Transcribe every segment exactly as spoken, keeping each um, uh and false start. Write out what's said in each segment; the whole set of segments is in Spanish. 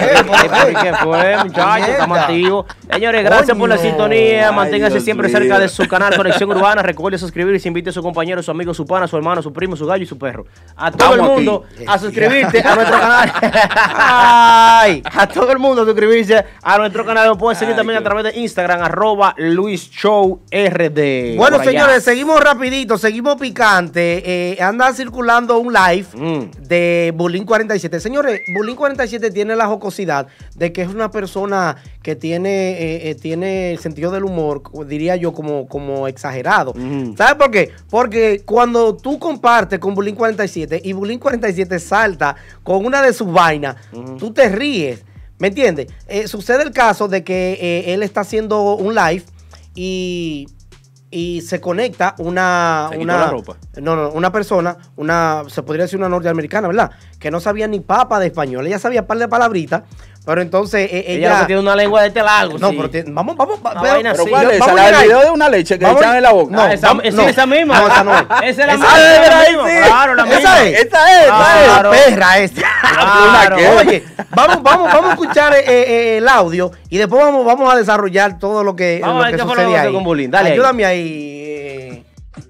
¿Qué fue, muchachos? Estamos activos. Señores, gracias por la sintonía. Manténganse siempre cerca de su canal Conexión Urbana. Recuerde suscribirse, invite a su compañero, su amigo, su pana, su hermano, su primo, su gallo y su perro. A todo el mundo a suscribirte a nuestro canal. Ay, a todo el mundo a suscribirse a nuestro canal. Nos pueden seguir también a través de Instagram, arroba Luis Show R D. Bueno, señores, seguimos rapidito, seguimos picante. Eh, anda circulando un live mm. de Bulín cuarenta y siete. Señores, Bulín cuarenta y siete tiene la jocosidad de que es una persona que tiene, eh, eh, tiene el sentido del humor, diría yo, como, como exagerado. Mm. ¿Sabes por qué? Porque cuando tú compartes con Bulín cuarenta y siete y Bulín cuarenta y siete salta con una de sus vainas, mm. tú te ríes. ¿Me entiendes? Eh, sucede el caso de que eh, él está haciendo un live y... y se conecta una, ¿Se una, la ropa? No, no, una persona, una, se podría decir una norteamericana, ¿verdad? Que no sabía ni papa de español. Ella sabía un par de palabritas, pero entonces eh, ella... Ella tiene una lengua de este largo. No, sí. pero tiene, vamos, vamos, Una pero, vaina ¿Pero así. cuál es? Vamos ¿La a del llegar video ahí. de una leche que Vamos- echan en la boca? No, Ah, esa, vamos- sí, no. esa misma. No, esa no es. Esa es la Esa misma. es, esa ¿verdad? es la misma. Claro, la Esa misma. es. Esta es, esta Claro. es. La perra esta. Claro. ¿Una qué? Oye, vamos, vamos, vamos a escuchar eh, eh, el audio y después vamos, vamos a desarrollar todo lo que, Vamos lo a ver que qué fue lo que sucede pasó ahí. con Bulín. Dale ahí. Ayúdame ahí. eh.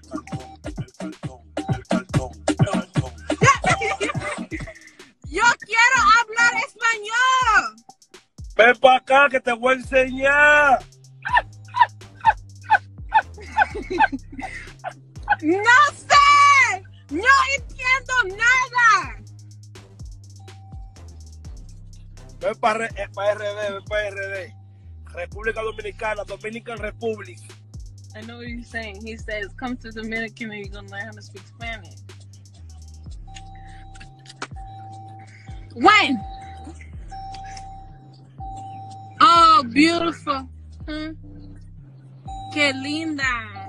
Yo quiero hablar español. Ven para acá que te voy a enseñar. No sé. No entiendo nada. Ven para R D, ven para R D. República Dominicana, Dominican Republic. I know what he's saying. He says, come to Dominican and you're going to learn how to speak Spanish. When? Oh, beautiful. Huh? Qué linda.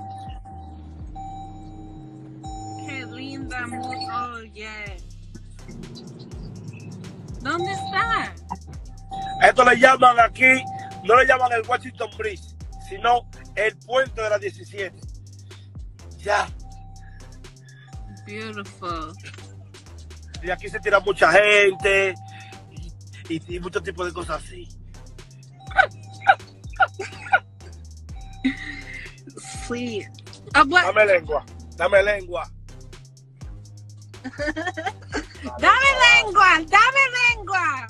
Qué linda. mu- Oh, yeah. ¿Dónde está? Esto le llaman aquí, no le llaman el Washington Bridge, sino el puente de la diecisiete. Ya. Beautiful. Y aquí se tira mucha gente y, y, y muchos tipos de cosas así. Sí. Ah, bueno. Dame lengua, dame lengua. Dame lengua, dame lengua.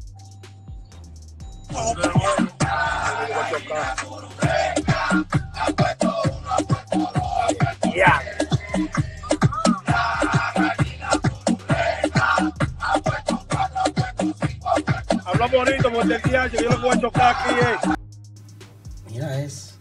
Ya. Habla bonito porque el día yo lo voy a chocar aquí. Eh. Mira eso.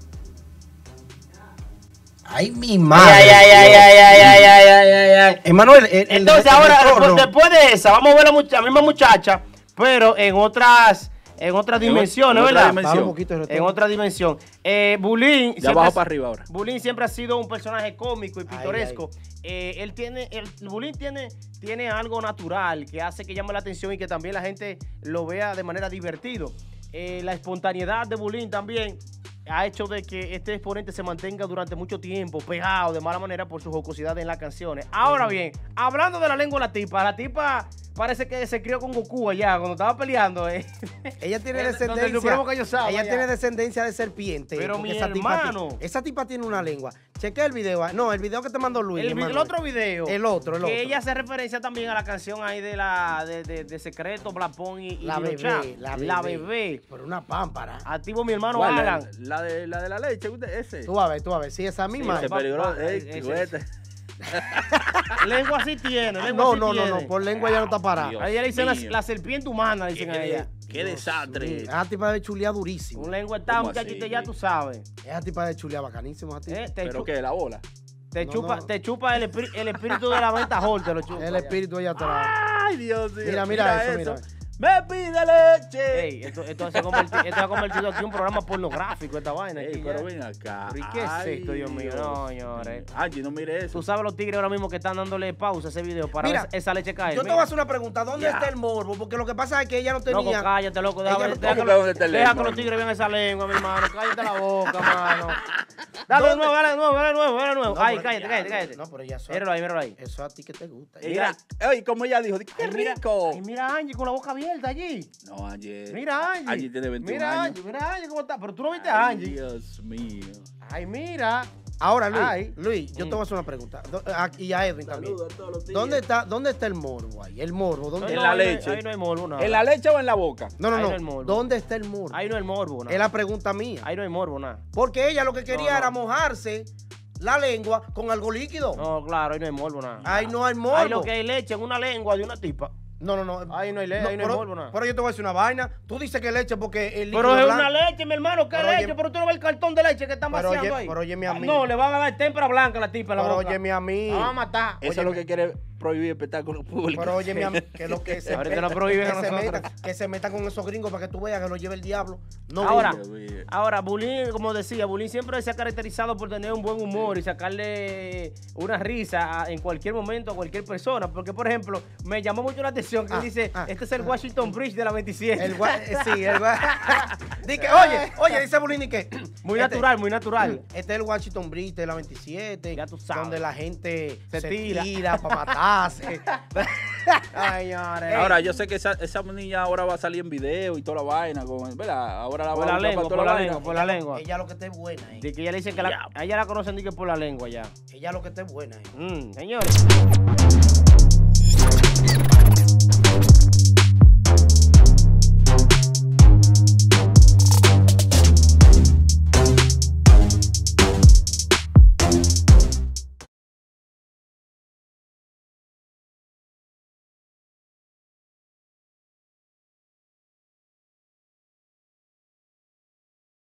Ay, mi madre. Ay, ay, ay, ay, ay, ay, ay, ay, ay, ay. Emanuel, el, el- Entonces el ahora, retorno. después, después de esa, vamos a ver a la, mucha- misma muchacha, pero en otras, en otras En dimensiones, otra ¿verdad? dimensión. Baja un poquito el retorno. En otra dimensión. Eh, Bulín. Ya siempre bajo ha- para arriba ahora. Bulín siempre ha sido un personaje cómico y Ay, pintoresco. Eh, él tiene, el Bulín tiene, tiene algo natural que hace que llame la atención y que también la gente lo vea de manera divertido. Eh, la espontaneidad de Bulín también ha hecho de que este exponente se mantenga durante mucho tiempo pegado de mala manera por su jocosidad en las canciones. Ahora bien, hablando de la lengua de la tipa, la tipa parece que se crió con Goku allá cuando estaba peleando. Eh. Ella tiene Donde el descendencia. Supremo Kaiosama Ella allá. tiene descendencia de serpiente. Pero porque mi esa tipa ti- hermano. esa tipa tiene una lengua. Chequea el video. No, el video que te mandó Luis. El, vi- el Emanuel. otro video. El otro, el que otro. ella hace referencia también a la canción ahí de la de, de, de Secreto, Blapón y, y La Lino bebé, Chat. la La bebé. bebé. Por una pámpara. Activo mi hermano ¿Cuál? Alan. La, la de, la de la leche, usted, ese. Tú vas a ver, tú vas a ver. Sí, esa misma. Ese pa- peligroso. pa- Ey, ese- juguete. Lengua sí tiene. Lengua no, sí no, no, tiene. no. Por lengua ya no está parada. Dios. A ella le dicen la, mío. la serpiente humana, dicen a Qué, ella. qué desastre. Esa tipa de chulea durísimo. Un lengua está, ¿Cómo muchachito, así? ya tú sabes. Esa tipa de chulea bacanísimo. esa tipa. Eh, te, ¿Pero chu- qué? ¿La bola? te No, chupa, no. te chupa el, espí- el espíritu de la venta Hall, te lo chupa. El espíritu allá atrás. Ay, Dios mío. Mira, mira eso, mira. Me pide leche. Ey, esto, esto, se ha convertido, esto se ha convertido aquí en un programa pornográfico, esta vaina. Ey, aquí pero ya. ven acá. ¿Pero y qué es Ay, esto, Dios mío? No, señores. Angie, no mire eso. Tú sabes los tigres ahora mismo que están dándole pausa a ese video para Mira, ver esa leche caer. Yo te voy a hacer una pregunta. ¿Dónde Ya. está el morbo? Porque lo que pasa es que ella no Loco, tenía. cállate, loco. Deja, Ella ver- no- deja ¿Cómo que, que lo- dónde está el deja lengua? que los tigres vean esa lengua, mi hermano. Cállate la boca, mano. Dale de ¿Dónde? nuevo, dale de nuevo, dale de nuevo, dale de nuevo. No, Ay, pero cállate, ya, cállate, cállate. No, pero ya eso. Míralo ahí, míralo ahí. Eso a ti que te gusta. Ella, oye, como ella dijo, qué Ay, mira, rico. ay, mira a Angie con la boca abierta allí. No, Angie. Mira a Angie. Angie tiene veintiún Mira a años. Angie, mira a Angie cómo está. Pero tú no viste a Ay, Angie. Dios mío. Ay, mira. Ahora, Luis, Ay. Luis, yo Mm. te voy a hacer una pregunta. Do- a- Y a Edwin también. Saludos a todos los tigres. ¿Dónde está, ¿Dónde está el morbo ahí? El morbo, ¿dónde En No, la ahí no hay- leche. Ahí no hay morbo, nada. ¿En la leche o en la boca? No, no, Ahí no. no hay morbo. ¿Dónde está el morbo? Ahí no hay morbo, nada. Es la pregunta mía. Ahí no hay morbo, nada. Porque ella lo que quería No, no. era mojarse la lengua con algo líquido. No, claro, ahí no hay morbo, nada. Ahí no hay morbo. Ahí lo que hay leche en una lengua de una tipa. No, no, no. Ahí no hay leche, ahí no hay pero, morbo, nada. pero yo te voy a decir una vaina. Tú dices que leche porque el líquido Pero es blanco- una leche, mi hermano, ¿qué Pero leche? oye- pero tú no ves el cartón de leche que están Pero vaciando oye- ahí. pero óyeme a Ah, mí. No, le van a dar témpera blanca a la tipa en la Pero boca. óyeme a mí. La van a matar. Eso es lo que quiere prohibir espectáculos públicos. Pero óyeme a mí, que lo que se, Ahorita nos prohíben que a se nosotros. meta, que se meta con esos gringos para que tú veas que lo lleve el diablo. No Ahora, gringo. Dios mío. ahora, Bulín, como decía, Bulín siempre se ha caracterizado por tener un buen humor y sacarle una risa a- en cualquier momento a cualquier persona. Porque, por ejemplo, me llamó mucho la atención que Ah, él dice, ah, este es el Washington Bridge de la veintisiete. El gua- eh, sí, el gua- Di que, oye, oye, dice Bulini que. Muy este- natural, muy natural. Este es el Washington Bridge de la veintisiete. Ya tú sabes. Donde la gente Se se, tira. tira. para matarse. Ay, señores. Ahora, yo sé que esa, esa niña ahora va a salir en video y toda la vaina. Con, ¿verdad? Ahora la Por va a la usar lengua, para por toda la la lengua, vaina. por la lengua. Ella lo que está es buena. eh. De que ella le dicen que la, Ya. a ella la conocen di que por la lengua ya. Ella lo que está es buena. eh. Mm, señores.